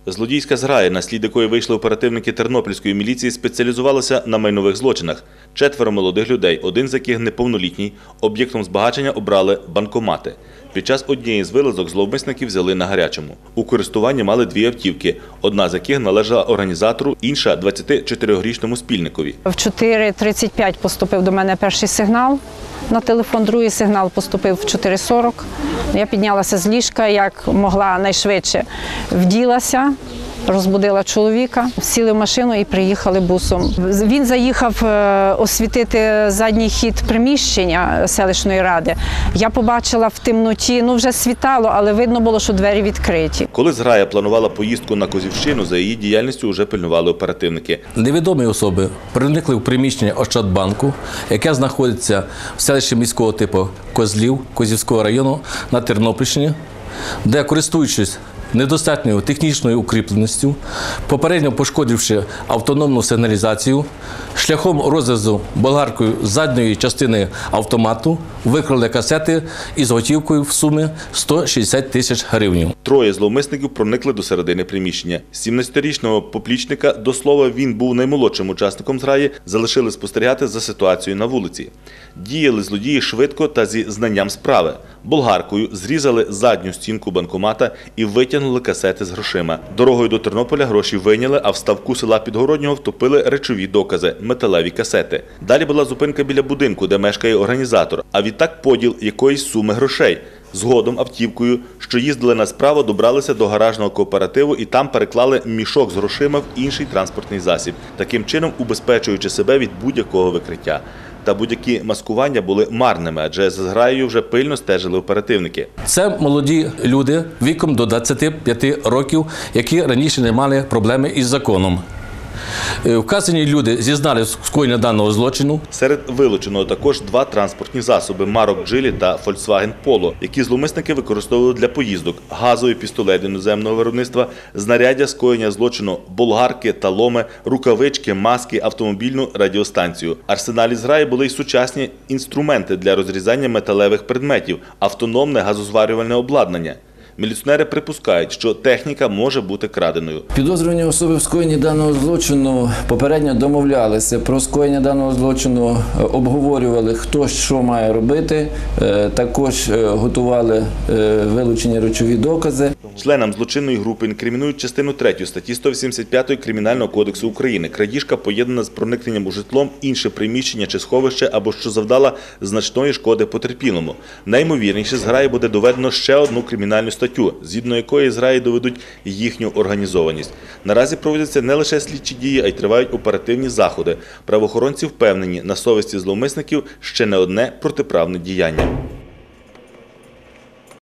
Злодійська зграя, на слід якої вийшли оперативники тернопільської міліції, спеціалізувалася на майнових злочинах. 4 молодих людей, один з яких неповнолітній, об'єктом збагачення обрали банкомати. Під час однієї з вилазок зловмисників взяли на гарячому. У користуванні мали 2 автівки, одна з яких належала організатору, інша – 24-річному спільникові. В 4:35 поступив до мене перший сигнал на телефон, другий сигнал поступив в 4:40. Я піднялася з ліжка, як могла найшвидше вділася, розбудила чоловіка, сіли в машину і приїхали бусом. Він заїхав освітити задній хід приміщення селищної ради. Я побачила в темноті, вже світало, але видно було, що двері відкриті. Коли зграя планувала поїздку на Козівщину, за її діяльністю вже пильнували оперативники. Невідомі особи проникли в приміщення Ощадбанку, яке знаходиться в селищі міського типу Козлів, Козівського району на Тернопільщині, де, користуючись недостатньою технічною укріпленістю, попередньо пошкодивши автономну сигналізацію, шляхом розрізу болгаркою задньої частини автомату викрали касети із готівкою в сумі 160 тисяч гривень. 3 зловмисників проникли до середини приміщення. 17-річного поплічника, до слова, він був наймолодшим учасником зграї, залишили спостерігати за ситуацією на вулиці. Діяли злодії швидко та зі знанням справи. Болгаркою зрізали задню стінку банкомата і витягнули касети з грошима. Дорогою до Тернополя гроші вийняли, а в ставку села Підгороднього втопили речові докази – металеві касети. Далі була зупинка біля будинку, де мешкає організатор, а відтак поділ якоїсь суми грошей. Згодом автівкою, що їздили на справу, добралися до гаражного кооперативу і там переклали мішок з грошима в інший транспортний засіб, таким чином убезпечуючи себе від будь-якого викриття. Та будь-які маскування були марними, адже за зграєю вже пильно стежили оперативники. Це молоді люди віком до 25 років, які раніше не мали проблеми із законом. Вказані люди зізнали скоєння даного злочину. Серед вилученого також 2 транспортні засоби – марок «Джилі» та «Фольксваген Поло», які зловмисники використовували для поїздок, газовий пістолет іноземного виробництва, знаряддя скоєння злочину, болгарки та ломи, рукавички, маски, автомобільну радіостанцію. В арсеналі зграї були й сучасні інструменти для розрізання металевих предметів, автономне газозварювальне обладнання. Міліціонери припускають, що техніка може бути краденою. Підозрювані особи в скоєнні даного злочину попередньо домовлялися про скоєння даного злочину, обговорювали, хто що має робити, також готували вилучені речові докази. Членам злочинної групи інкримінують частину 3 статті 185 Кримінального кодексу України – крадіжка, поєднана з проникненням у житло, інше приміщення чи сховище або що завдала значної шкоди потерпілому. Найімовірніше, зграї буде доведено ще одну кримінальну статтю, згідно якої зграї доведуть їхню організованість. Наразі проводяться не лише слідчі дії, а й тривають оперативні заходи. Правоохоронці впевнені, на совісті зловмисників ще не одне протиправне діяння.